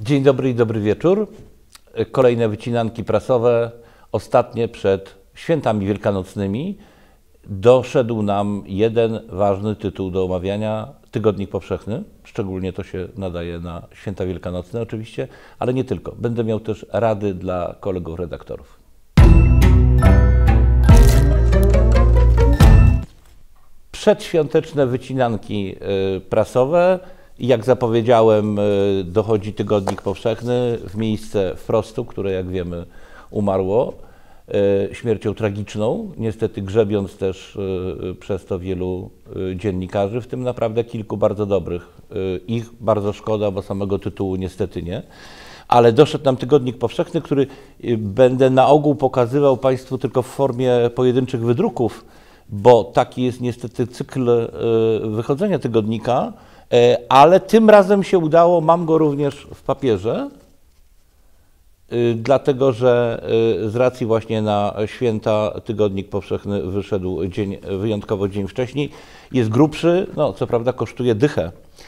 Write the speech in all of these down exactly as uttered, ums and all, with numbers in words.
Dzień dobry i dobry wieczór. Kolejne wycinanki prasowe, ostatnie przed świętami wielkanocnymi. Doszedł nam jeden ważny tytuł do omawiania, Tygodnik Powszechny. Szczególnie to się nadaje na święta wielkanocne oczywiście, ale nie tylko. Będę miał też rady dla kolegów redaktorów. Przedświąteczne wycinanki prasowe. Jak zapowiedziałem, dochodzi Tygodnik Powszechny w miejsce Wprostu, które jak wiemy umarło śmiercią tragiczną, niestety grzebiąc też przez to wielu dziennikarzy, w tym naprawdę kilku bardzo dobrych. Ich bardzo szkoda, bo samego tytułu niestety nie. Ale doszedł nam Tygodnik Powszechny, który będę na ogół pokazywał Państwu tylko w formie pojedynczych wydruków, bo taki jest niestety cykl wychodzenia tygodnika, ale tym razem się udało, mam go również w papierze, dlatego że z racji właśnie na święta Tygodnik Powszechny wyszedł dzień, wyjątkowo dzień wcześniej. Jest grubszy, no co prawda kosztuje dychę,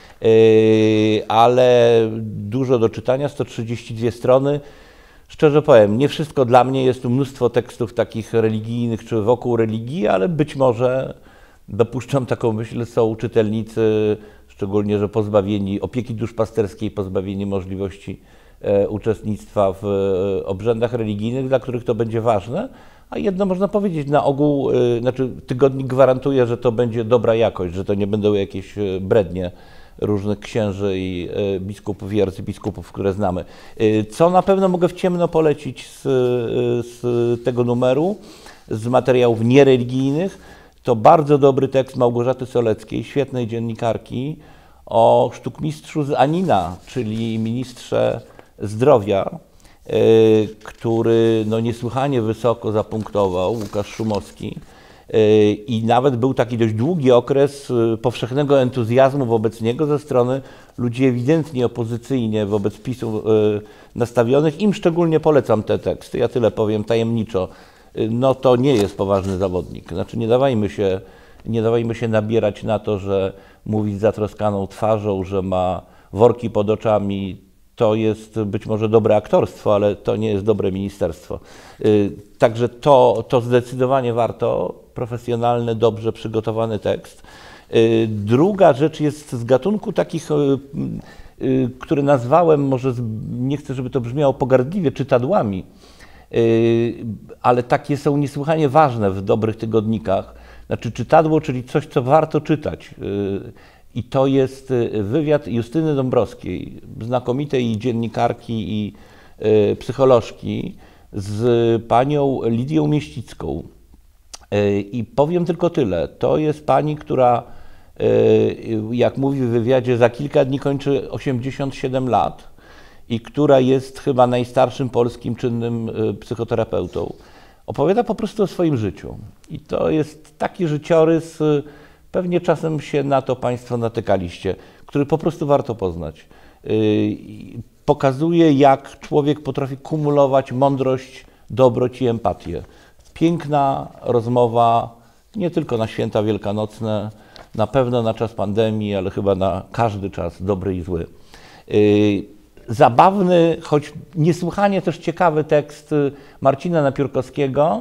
ale dużo do czytania, sto trzydzieści dwie strony. Szczerze powiem, nie wszystko dla mnie, jest tu mnóstwo tekstów takich religijnych czy wokół religii, ale być może, dopuszczam taką myśl, są czytelnicy, szczególnie, że pozbawieni opieki duszpasterskiej, pozbawieni możliwości e, uczestnictwa w e, obrzędach religijnych, dla których to będzie ważne. A jedno można powiedzieć, na ogół, e, znaczy tygodnik gwarantuje, że to będzie dobra jakość, że to nie będą jakieś brednie różnych księży i e, biskupów i arcybiskupów, które znamy. E, co na pewno mogę w ciemno polecić z, z tego numeru, z materiałów niereligijnych, to bardzo dobry tekst Małgorzaty Soleckiej, świetnej dziennikarki, o sztukmistrzu z Anina, czyli ministrze zdrowia, y, który no, niesłychanie wysoko zapunktował, Łukasz Szumowski. Y, I nawet był taki dość długi okres y, powszechnego entuzjazmu wobec niego ze strony ludzi ewidentnie opozycyjnie wobec PiSu y, nastawionych. Im szczególnie polecam te teksty, ja tyle powiem tajemniczo. No to nie jest poważny zawodnik. Znaczy nie dawajmy się, nie dawajmy się nabierać na to, że mówi z zatroskaną twarzą, że ma worki pod oczami. To jest być może dobre aktorstwo, ale to nie jest dobre ministerstwo. Także to, to zdecydowanie warto. Profesjonalny, dobrze przygotowany tekst. Druga rzecz jest z gatunku takich, które nazwałem, może nie chcę, żeby to brzmiało pogardliwie, czytadłami. Ale takie są niesłychanie ważne w dobrych tygodnikach. Znaczy czytadło, czyli coś, co warto czytać. I to jest wywiad Justyny Dąbrowskiej, znakomitej dziennikarki i psycholożki, z panią Lidią Mieścicką. I powiem tylko tyle. To jest pani, która, jak mówi w wywiadzie, za kilka dni kończy osiemdziesiąt siedem lat. I która jest chyba najstarszym polskim czynnym psychoterapeutą, opowiada po prostu o swoim życiu. I to jest taki życiorys, pewnie czasem się na to Państwo natykaliście, który po prostu warto poznać. Pokazuje, jak człowiek potrafi kumulować mądrość, dobroć i empatię. Piękna rozmowa, nie tylko na święta wielkanocne, na pewno na czas pandemii, ale chyba na każdy czas, dobry i zły. Zabawny, choć niesłychanie też ciekawy tekst Marcina Napiórkowskiego,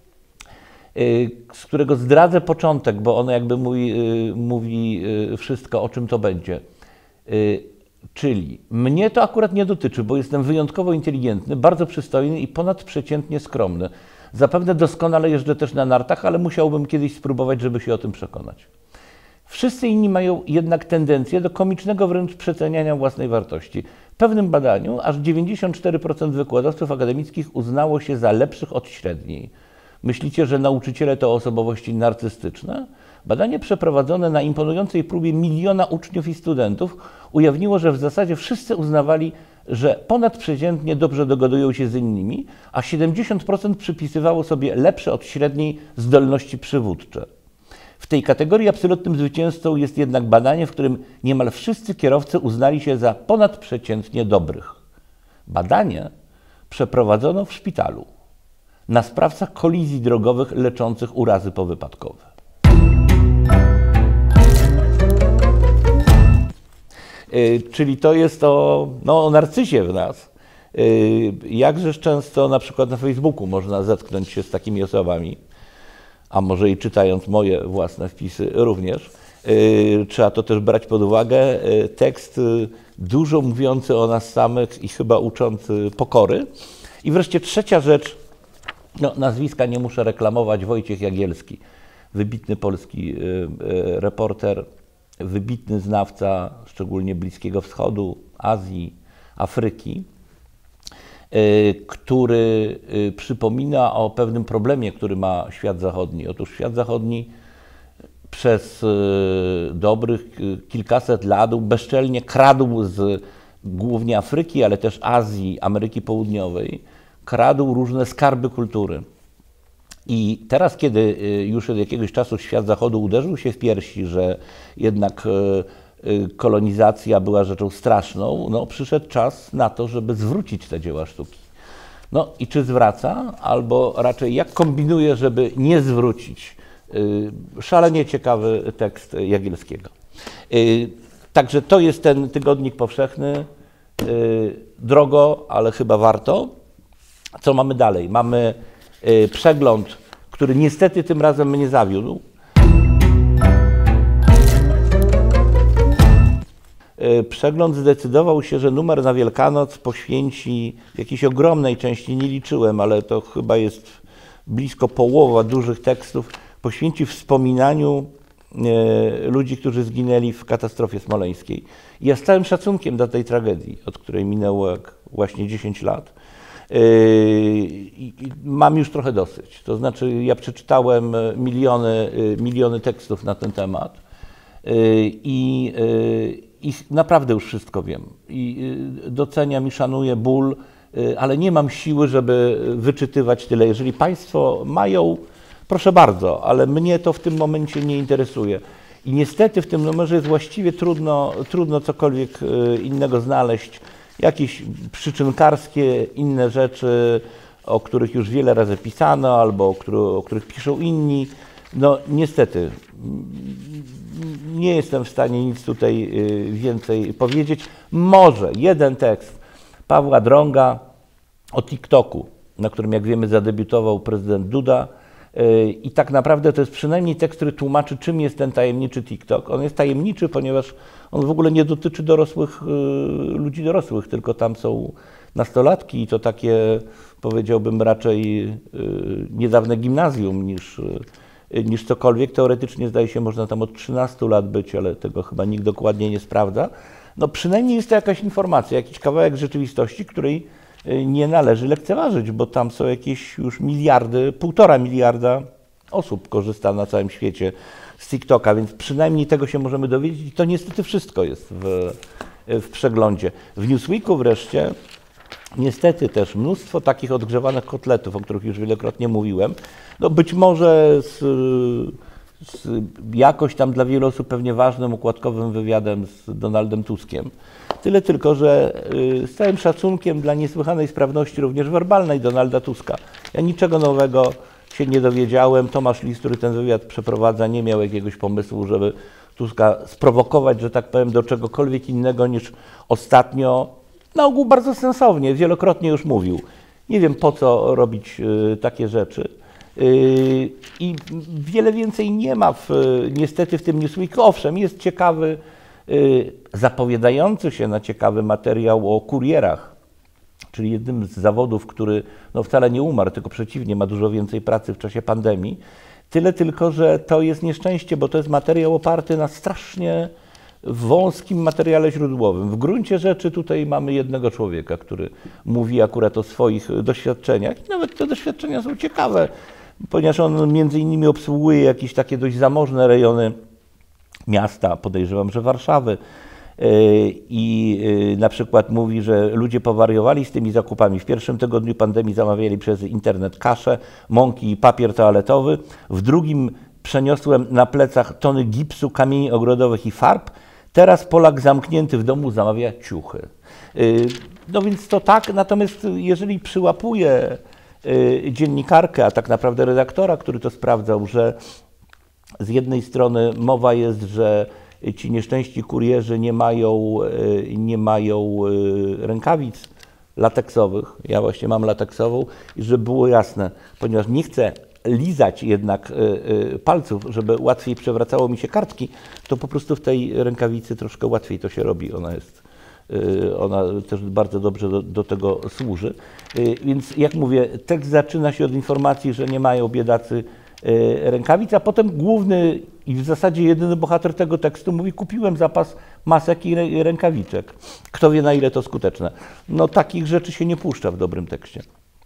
z którego zdradzę początek, bo ono jakby mówi, mówi wszystko, o czym to będzie. Czyli mnie to akurat nie dotyczy, bo jestem wyjątkowo inteligentny, bardzo przystojny i ponadprzeciętnie skromny. Zapewne doskonale jeżdżę też na nartach, ale musiałbym kiedyś spróbować, żeby się o tym przekonać. Wszyscy inni mają jednak tendencję do komicznego wręcz przeceniania własnej wartości. W pewnym badaniu aż dziewięćdziesiąt cztery procent wykładowców akademickich uznało się za lepszych od średniej. Myślicie, że nauczyciele to osobowości narcystyczne? Badanie przeprowadzone na imponującej próbie miliona uczniów i studentów ujawniło, że w zasadzie wszyscy uznawali, że ponadprzeciętnie dobrze dogadują się z innymi, a siedemdziesiąt procent przypisywało sobie lepsze od średniej zdolności przywódcze. W tej kategorii absolutnym zwycięzcą jest jednak badanie, w którym niemal wszyscy kierowcy uznali się za ponadprzeciętnie dobrych. Badanie przeprowadzono w szpitalu na sprawcach kolizji drogowych leczących urazy powypadkowe. Czyli to jest o, no, o narcyzie w nas. Jakżeż często na przykład na Facebooku można zetknąć się z takimi osobami, a może i czytając moje własne wpisy również. Trzeba to też brać pod uwagę. Tekst dużo mówiący o nas samych i chyba uczący pokory. I wreszcie trzecia rzecz, no, nazwiska nie muszę reklamować, Wojciech Jagielski, wybitny polski reporter, wybitny znawca szczególnie Bliskiego Wschodu, Azji, Afryki, który przypomina o pewnym problemie, który ma świat zachodni. Otóż świat zachodni przez dobrych kilkaset lat bezczelnie kradł z głównie Afryki, ale też Azji, Ameryki Południowej, kradł różne skarby kultury. I teraz, kiedy już od jakiegoś czasu świat zachodu uderzył się w piersi, że jednak kolonizacja była rzeczą straszną, no, przyszedł czas na to, żeby zwrócić te dzieła sztuki. No i czy zwraca, albo raczej jak kombinuje, żeby nie zwrócić? Szalenie ciekawy tekst Jagielskiego. Także to jest ten tygodnik powszechny. Drogo, ale chyba warto. Co mamy dalej? Mamy przegląd, który niestety tym razem mnie zawiódł. Przegląd zdecydował się, że numer na Wielkanoc poświęci w jakiejś ogromnej części, nie liczyłem, ale to chyba jest blisko połowa dużych tekstów, poświęci wspominaniu ludzi, którzy zginęli w katastrofie smoleńskiej. I ja z całym szacunkiem dla tej tragedii, od której minęło właśnie dziesięć lat, mam już trochę dosyć. To znaczy, ja przeczytałem miliony, miliony tekstów na ten temat i, i naprawdę już wszystko wiem. I doceniam i szanuję ból, ale nie mam siły, żeby wyczytywać tyle. Jeżeli Państwo mają, proszę bardzo, ale mnie to w tym momencie nie interesuje. I niestety w tym numerze jest właściwie trudno, trudno cokolwiek innego znaleźć. Jakieś przyczynkarskie, inne rzeczy, o których już wiele razy pisano, albo o, który, o których piszą inni. No niestety, nie jestem w stanie nic tutaj więcej powiedzieć. Może jeden tekst Pawła Drąga o TikToku, na którym, jak wiemy, zadebiutował prezydent Duda. I tak naprawdę to jest przynajmniej tekst, który tłumaczy, czym jest ten tajemniczy TikTok. On jest tajemniczy, ponieważ on w ogóle nie dotyczy dorosłych, ludzi dorosłych, tylko tam są nastolatki i to takie, powiedziałbym, raczej niedawne gimnazjum niż, niż cokolwiek. Teoretycznie, zdaje się, można tam od trzynastu lat być, ale tego chyba nikt dokładnie nie sprawdza. No przynajmniej jest to jakaś informacja, jakiś kawałek rzeczywistości, której nie należy lekceważyć, bo tam są jakieś już miliardy, półtora miliarda osób korzysta na całym świecie z TikToka, więc przynajmniej tego się możemy dowiedzieć i to niestety wszystko jest w, w przeglądzie. W Newsweeku wreszcie niestety też mnóstwo takich odgrzewanych kotletów, o których już wielokrotnie mówiłem. No być może z, z jakoś tam dla wielu osób pewnie ważnym układkowym wywiadem z Donaldem Tuskiem. Tyle tylko, że z całym szacunkiem dla niesłychanej sprawności również werbalnej Donalda Tuska. Ja niczego nowego się nie dowiedziałem. Tomasz Lis, który ten wywiad przeprowadza, nie miał jakiegoś pomysłu, żeby Tuska sprowokować, że tak powiem, do czegokolwiek innego niż ostatnio, na ogół bardzo sensownie, wielokrotnie już mówił. Nie wiem, po co robić takie rzeczy. I wiele więcej nie ma w, niestety w tym Newsweeku. Owszem, jest ciekawy, zapowiadający się na ciekawy materiał o kurierach, czyli jednym z zawodów, który no wcale nie umarł, tylko przeciwnie, ma dużo więcej pracy w czasie pandemii. Tyle tylko, że to jest nieszczęście, bo to jest materiał oparty na strasznie wąskim materiale źródłowym. W gruncie rzeczy tutaj mamy jednego człowieka, który mówi akurat o swoich doświadczeniach i nawet te doświadczenia są ciekawe, ponieważ on między innymi obsługuje jakieś takie dość zamożne rejony miasta, podejrzewam, że Warszawy, i na przykład mówi, że ludzie powariowali z tymi zakupami. W pierwszym tygodniu pandemii zamawiali przez internet kaszę, mąki i papier toaletowy. W drugim przeniosłem na plecach tony gipsu, kamieni ogrodowych i farb. Teraz Polak zamknięty w domu zamawia ciuchy. No więc to tak, natomiast jeżeli przyłapuje dziennikarkę, a tak naprawdę redaktora, który to sprawdzał, że z jednej strony mowa jest, że ci nieszczęśliwi kurierzy nie mają, nie mają rękawic lateksowych. Ja właśnie mam lateksową i żeby było jasne, ponieważ nie chcę lizać jednak palców, żeby łatwiej przewracało mi się kartki, to po prostu w tej rękawicy troszkę łatwiej to się robi. Ona jest, ona też bardzo dobrze do, do tego służy. Więc jak mówię, tekst zaczyna się od informacji, że nie mają biedacy rękawic, a potem główny i w zasadzie jedyny bohater tego tekstu mówi: kupiłem zapas masek i rękawiczek. Kto wie, na ile to skuteczne. No takich rzeczy się nie puszcza w dobrym tekście.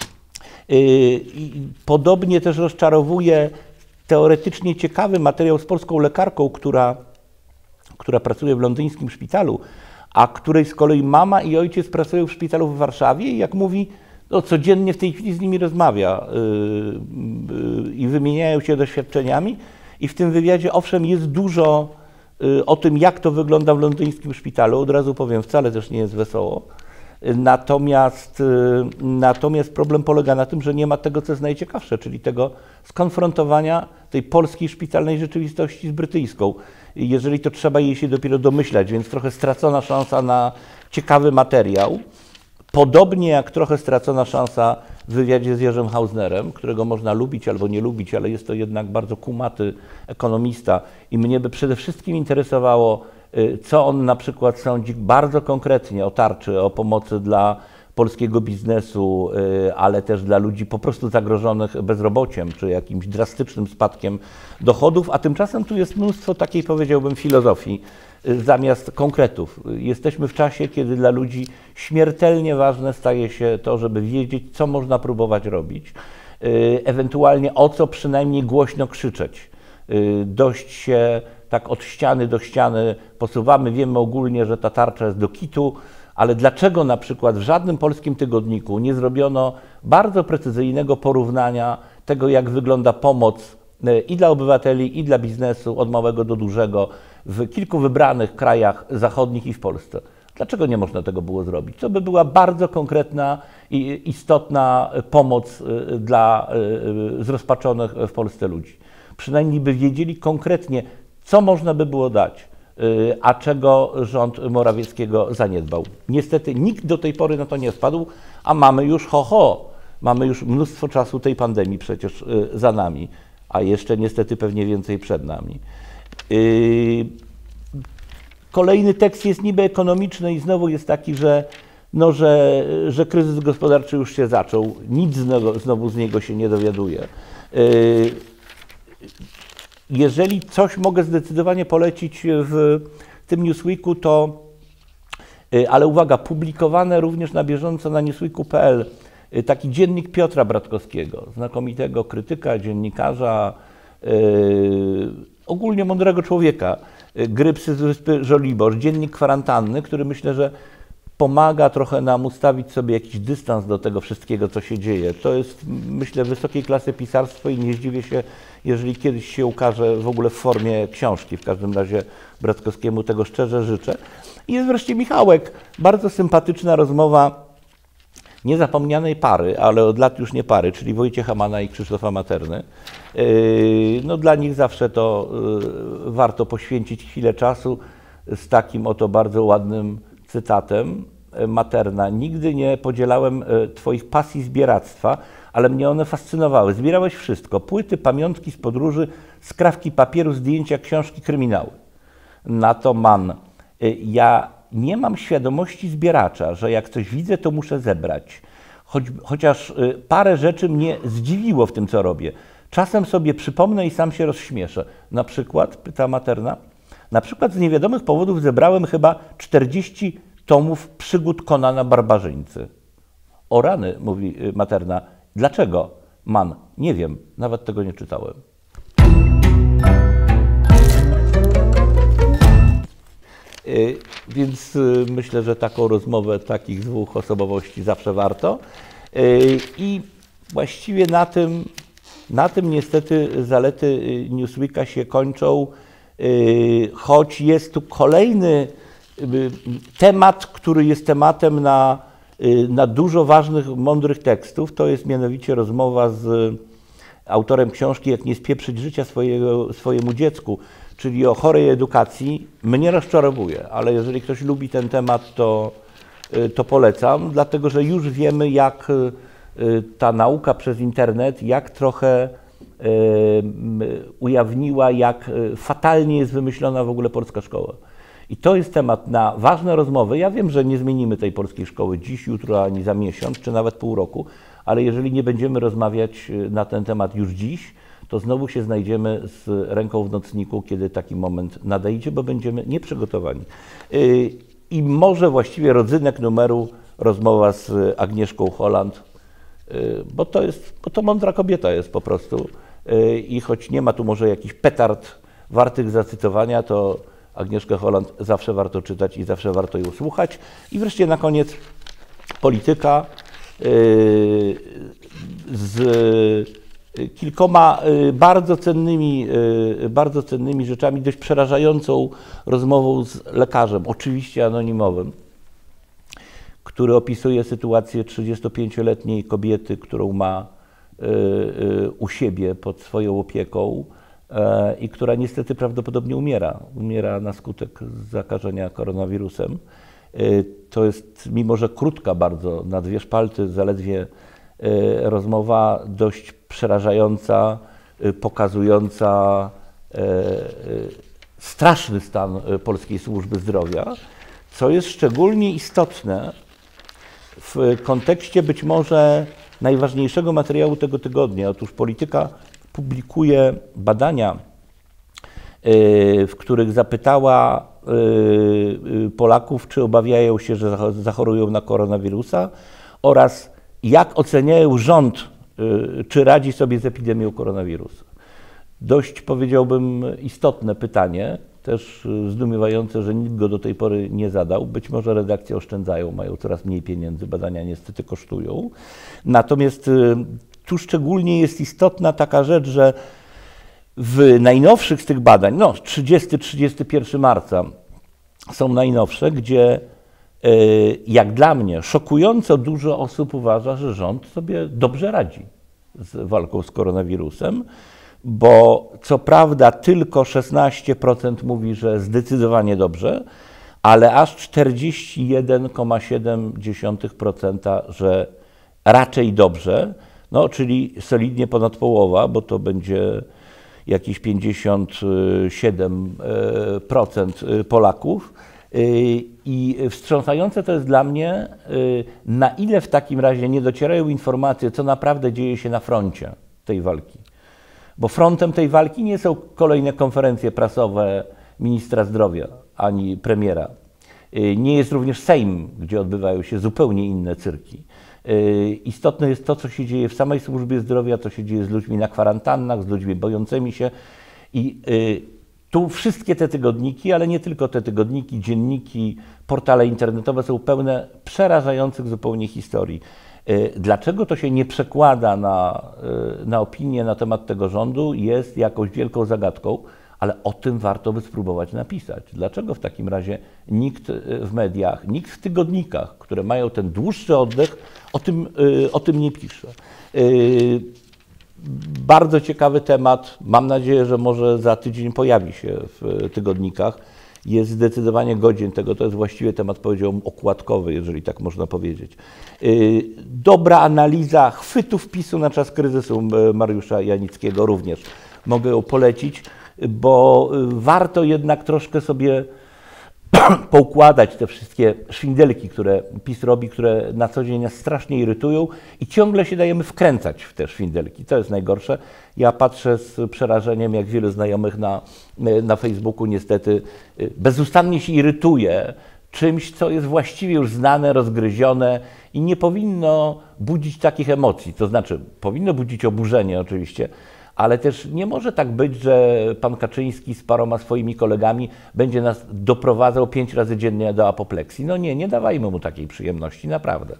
Podobnie też rozczarowuje teoretycznie ciekawy materiał z polską lekarką, która, która pracuje w londyńskim szpitalu, a której z kolei mama i ojciec pracują w szpitalu w Warszawie i jak mówi, no, codziennie w tej chwili z nimi rozmawia yy, yy, i wymieniają się doświadczeniami. I w tym wywiadzie, owszem, jest dużo yy, o tym, jak to wygląda w londyńskim szpitalu. Od razu powiem, wcale też nie jest wesoło. Natomiast, yy, natomiast problem polega na tym, że nie ma tego, co jest najciekawsze, czyli tego skonfrontowania tej polskiej szpitalnej rzeczywistości z brytyjską. Jeżeli to trzeba jej się dopiero domyślać, więc trochę stracona szansa na ciekawy materiał. Podobnie jak trochę stracona szansa w wywiadzie z Jerzym Hausnerem, którego można lubić albo nie lubić, ale jest to jednak bardzo kumaty ekonomista i mnie by przede wszystkim interesowało, co on na przykład sądzi bardzo konkretnie o tarczy, o pomocy dla polskiego biznesu, ale też dla ludzi po prostu zagrożonych bezrobociem czy jakimś drastycznym spadkiem dochodów, a tymczasem tu jest mnóstwo takiej, powiedziałbym, filozofii zamiast konkretów. Jesteśmy w czasie, kiedy dla ludzi śmiertelnie ważne staje się to, żeby wiedzieć, co można próbować robić, ewentualnie o co przynajmniej głośno krzyczeć. Dość się tak od ściany do ściany posuwamy, wiemy ogólnie, że ta tarcza jest do kitu, ale dlaczego na przykład w żadnym polskim tygodniku nie zrobiono bardzo precyzyjnego porównania tego, jak wygląda pomoc i dla obywateli, i dla biznesu, od małego do dużego, w kilku wybranych krajach zachodnich i w Polsce. Dlaczego nie można tego było zrobić? To by była bardzo konkretna i istotna pomoc dla zrozpaczonych w Polsce ludzi. Przynajmniej by wiedzieli konkretnie, co można by było dać, a czego rząd Morawieckiego zaniedbał. Niestety nikt do tej pory na to nie wpadł, a mamy już ho, ho, mamy już mnóstwo czasu tej pandemii przecież za nami, a jeszcze niestety pewnie więcej przed nami. Kolejny tekst jest niby ekonomiczny i znowu jest taki, że, no, że, że kryzys gospodarczy już się zaczął. Nic znowu, znowu z niego się nie dowiaduje. Jeżeli coś mogę zdecydowanie polecić w tym Newsweeku, to, ale uwaga, publikowane również na bieżąco na newsweeku kropka p l, taki dziennik Piotra Bratkowskiego, znakomitego krytyka, dziennikarza, yy, ogólnie mądrego człowieka, Grypsy z wyspy Żoliborz, dziennik kwarantanny, który myślę, że pomaga trochę nam ustawić sobie jakiś dystans do tego wszystkiego, co się dzieje. To jest, myślę, wysokiej klasy pisarstwo i nie zdziwię się, jeżeli kiedyś się ukaże w ogóle w formie książki. W każdym razie Bratkowskiemu tego szczerze życzę. I jest wreszcie Michałek, bardzo sympatyczna rozmowa niezapomnianej pary, ale od lat już nie pary, czyli Wojciecha Mana i Krzysztofa Materny. No, dla nich zawsze to warto poświęcić chwilę czasu z takim oto bardzo ładnym cytatem. Materna: nigdy nie podzielałem Twoich pasji zbieractwa, ale mnie one fascynowały. Zbierałeś wszystko: płyty, pamiątki z podróży, skrawki papieru, zdjęcia, książki, kryminały. Na to Mann: ja nie mam świadomości zbieracza, że jak coś widzę, to muszę zebrać. Choć, chociaż parę rzeczy mnie zdziwiło w tym, co robię. Czasem sobie przypomnę i sam się rozśmieszę. Na przykład, pyta Materna, na przykład z niewiadomych powodów zebrałem chyba czterdzieści tomów przygód Konana Barbarzyńcy. O rany, mówi Materna. Dlaczego? Mann: nie wiem, nawet tego nie czytałem. Więc myślę, że taką rozmowę takich dwóch osobowości zawsze warto. I właściwie na tym, na tym niestety zalety Newsweeka się kończą, choć jest tu kolejny temat, który jest tematem na, na dużo ważnych, mądrych tekstów. To jest mianowicie rozmowa z autorem książki Jak nie spieprzyć życia swojego, swojemu dziecku. czyli o chorej edukacji, mnie rozczarowuje, ale jeżeli ktoś lubi ten temat, to, to polecam, dlatego że już wiemy, jak ta nauka przez internet, jak trochę ujawniła, jak fatalnie jest wymyślona w ogóle polska szkoła. I to jest temat na ważne rozmowy. Ja wiem, że nie zmienimy tej polskiej szkoły dziś, jutro, ani za miesiąc, czy nawet pół roku, ale jeżeli nie będziemy rozmawiać na ten temat już dziś, to znowu się znajdziemy z ręką w nocniku, kiedy taki moment nadejdzie, bo będziemy nieprzygotowani. I może właściwie rodzynek numeru rozmowa z Agnieszką Holland, bo to jest, bo to mądra kobieta jest po prostu. I choć nie ma tu może jakichś petard wartych zacytowania, to Agnieszkę Holland zawsze warto czytać i zawsze warto ją słuchać. I wreszcie na koniec polityka z kilkoma bardzo cennymi, bardzo cennymi rzeczami, dość przerażającą rozmową z lekarzem, oczywiście anonimowym, który opisuje sytuację trzydziestopięcioletniej kobiety, którą ma u siebie pod swoją opieką i która niestety prawdopodobnie umiera. Umiera na skutek zakażenia koronawirusem. To jest, mimo że krótka bardzo, na dwie szpalty, zaledwie rozmowa dość przerażająca, pokazująca straszny stan polskiej służby zdrowia, co jest szczególnie istotne w kontekście być może najważniejszego materiału tego tygodnia. Otóż Polityka publikuje badania, w których zapytała Polaków, czy obawiają się, że zachorują na koronawirusa oraz jak oceniają rząd, czy radzi sobie z epidemią koronawirusa. Dość, powiedziałbym, istotne pytanie, też zdumiewające, że nikt go do tej pory nie zadał. Być może redakcje oszczędzają, mają coraz mniej pieniędzy, badania niestety kosztują. Natomiast tu szczególnie jest istotna taka rzecz, że w najnowszych z tych badań, no trzydziestego do trzydziestego pierwszego marca są najnowsze, gdzie jak dla mnie szokująco dużo osób uważa, że rząd sobie dobrze radzi z walką z koronawirusem, bo co prawda tylko szesnaście procent mówi, że zdecydowanie dobrze, ale aż czterdzieści jeden przecinek siedem procent, że raczej dobrze, no czyli solidnie ponad połowa, bo to będzie jakieś pięćdziesiąt siedem procent Polaków. I wstrząsające to jest dla mnie, na ile w takim razie nie docierają informacje, co naprawdę dzieje się na froncie tej walki. Bo frontem tej walki nie są kolejne konferencje prasowe ministra zdrowia ani premiera. Nie jest również Sejm, gdzie odbywają się zupełnie inne cyrki. Istotne jest to, co się dzieje w samej służbie zdrowia, co się dzieje z ludźmi na kwarantannach, z ludźmi bojącymi się. I tu wszystkie te tygodniki, ale nie tylko te tygodniki, dzienniki, portale internetowe są pełne przerażających zupełnie historii. Dlaczego to się nie przekłada na, na opinię na temat tego rządu, jest jakąś wielką zagadką, ale o tym warto by spróbować napisać. Dlaczego w takim razie nikt w mediach, nikt w tygodnikach, które mają ten dłuższy oddech, o tym, o tym nie pisze. Bardzo ciekawy temat, mam nadzieję, że może za tydzień pojawi się w tygodnikach. Jest zdecydowanie godzien tego, to jest właściwie temat, powiedziałbym, okładkowy, jeżeli tak można powiedzieć. Dobra analiza chwytów PiSu na czas kryzysu Mariusza Janickiego również mogę ją polecić, bo warto jednak troszkę sobie poukładać te wszystkie szwindelki, które PiS robi, które na co dzień nas strasznie irytują i ciągle się dajemy wkręcać w te szwindelki. To jest najgorsze. Ja patrzę z przerażeniem, jak wielu znajomych na, na Facebooku niestety bezustannie się irytuje czymś, co jest właściwie już znane, rozgryzione i nie powinno budzić takich emocji. To znaczy, powinno budzić oburzenie oczywiście, ale też nie może tak być, że pan Kaczyński z paroma swoimi kolegami będzie nas doprowadzał pięć razy dziennie do apopleksji. No nie, nie dawajmy mu takiej przyjemności, naprawdę.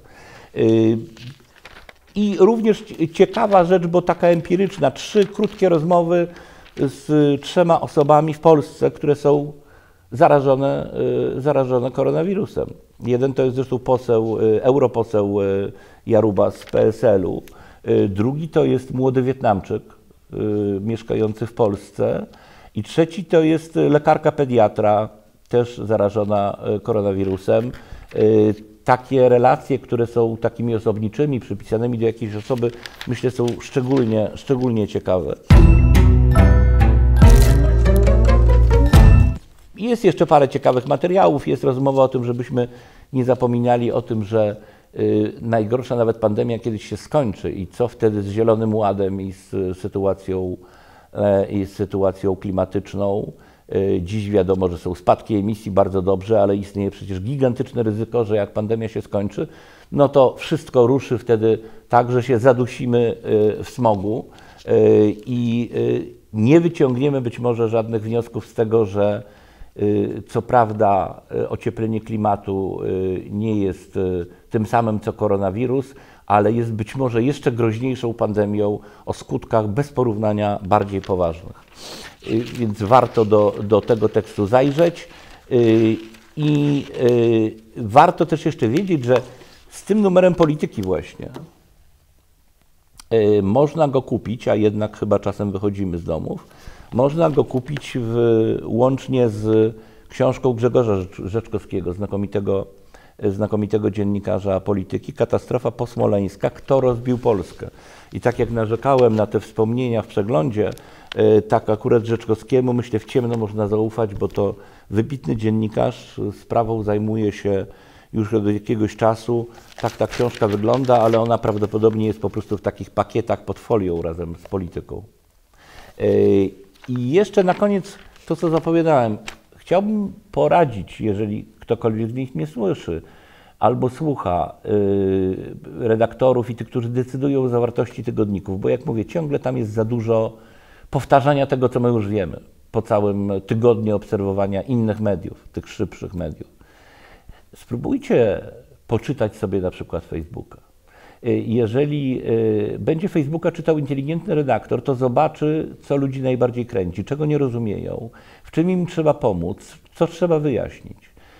I również ciekawa rzecz, bo taka empiryczna, trzy krótkie rozmowy z trzema osobami w Polsce, które są zarażone, zarażone koronawirusem. Jeden to jest zresztą poseł, europoseł Jaruba z P S L u, drugi to jest młody Wietnamczyk, mieszkający w Polsce I trzeci to jest lekarka pediatra, też zarażona koronawirusem. Takie relacje, które są takimi osobniczymi, przypisanymi do jakiejś osoby, myślę, są szczególnie, szczególnie ciekawe. Jest jeszcze parę ciekawych materiałów. Jest rozmowa o tym, żebyśmy nie zapominali o tym, że y, najgorsza nawet pandemia kiedyś się skończy i co wtedy z Zielonym Ładem i z sytuacją, e, i z sytuacją klimatyczną. Y, dziś wiadomo, że są spadki emisji, bardzo dobrze, ale istnieje przecież gigantyczne ryzyko, że jak pandemia się skończy, no to wszystko ruszy wtedy tak, że się zadusimy y, w smogu y, i y, nie wyciągniemy być może żadnych wniosków z tego, że co prawda ocieplenie klimatu nie jest tym samym co koronawirus, ale jest być może jeszcze groźniejszą pandemią o skutkach bez porównania bardziej poważnych. Więc warto do, do tego tekstu zajrzeć i warto też jeszcze wiedzieć, że z tym numerem Polityki właśnie można go kupić, a jednak chyba czasem wychodzimy z domów. Można go kupić w, łącznie z książką Grzegorza Rzeczkowskiego, znakomitego, znakomitego dziennikarza polityki, Katastrofa posmoleńska, kto rozbił Polskę. I tak jak narzekałem na te wspomnienia w przeglądzie, tak akurat Rzeczkowskiemu, myślę, w ciemno można zaufać, bo to wybitny dziennikarz, sprawą zajmuje się już od jakiegoś czasu. Tak ta książka wygląda, ale ona prawdopodobnie jest po prostu w takich pakietach pod folią razem z polityką. I jeszcze na koniec to, co zapowiadałem. Chciałbym poradzić, jeżeli ktokolwiek z nich mnie słyszy albo słucha, yy, redaktorów i tych, którzy decydują o zawartości tygodników, bo jak mówię, ciągle tam jest za dużo powtarzania tego, co my już wiemy, po całym tygodniu obserwowania innych mediów, tych szybszych mediów. Spróbujcie poczytać sobie na przykład Facebooka. Jeżeli będzie Facebooka czytał inteligentny redaktor, to zobaczy, co ludzi najbardziej kręci, czego nie rozumieją, w czym im trzeba pomóc, co trzeba wyjaśnić.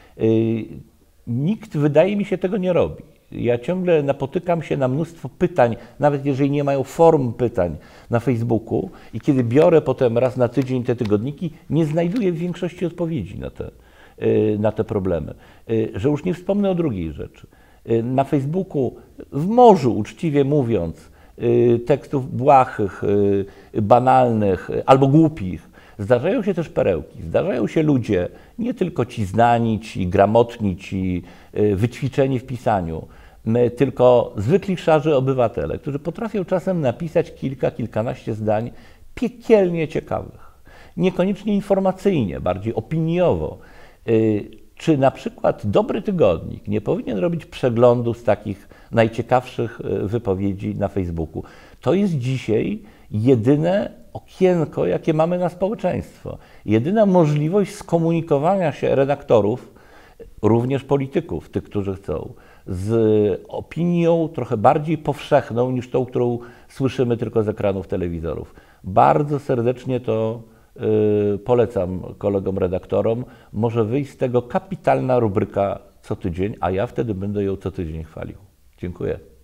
Nikt, wydaje mi się, tego nie robi. Ja ciągle napotykam się na mnóstwo pytań, nawet jeżeli nie mają form pytań na Facebooku i kiedy biorę potem raz na tydzień te tygodniki, nie znajduję w większości odpowiedzi na te, na te problemy. Że już nie wspomnę o drugiej rzeczy. Na Facebooku, w morzu, uczciwie mówiąc, tekstów błahych, banalnych albo głupich, zdarzają się też perełki. Zdarzają się ludzie, nie tylko ci znani, ci gramotni, ci wyćwiczeni w pisaniu, tylko zwykli szarzy obywatele, którzy potrafią czasem napisać kilka, kilkanaście zdań piekielnie ciekawych. Niekoniecznie informacyjnie, bardziej opiniowo. Czy na przykład dobry tygodnik nie powinien robić przeglądu z takich najciekawszych wypowiedzi na Facebooku? To jest dzisiaj jedyne okienko, jakie mamy na społeczeństwo. Jedyna możliwość skomunikowania się redaktorów, również polityków, tych, którzy chcą, z opinią trochę bardziej powszechną niż tą, którą słyszymy tylko z ekranów telewizorów. Bardzo serdecznie to polecam kolegom redaktorom. Może wyjść z tego kapitalna rubryka co tydzień, a ja wtedy będę ją co tydzień chwalił. Dziękuję.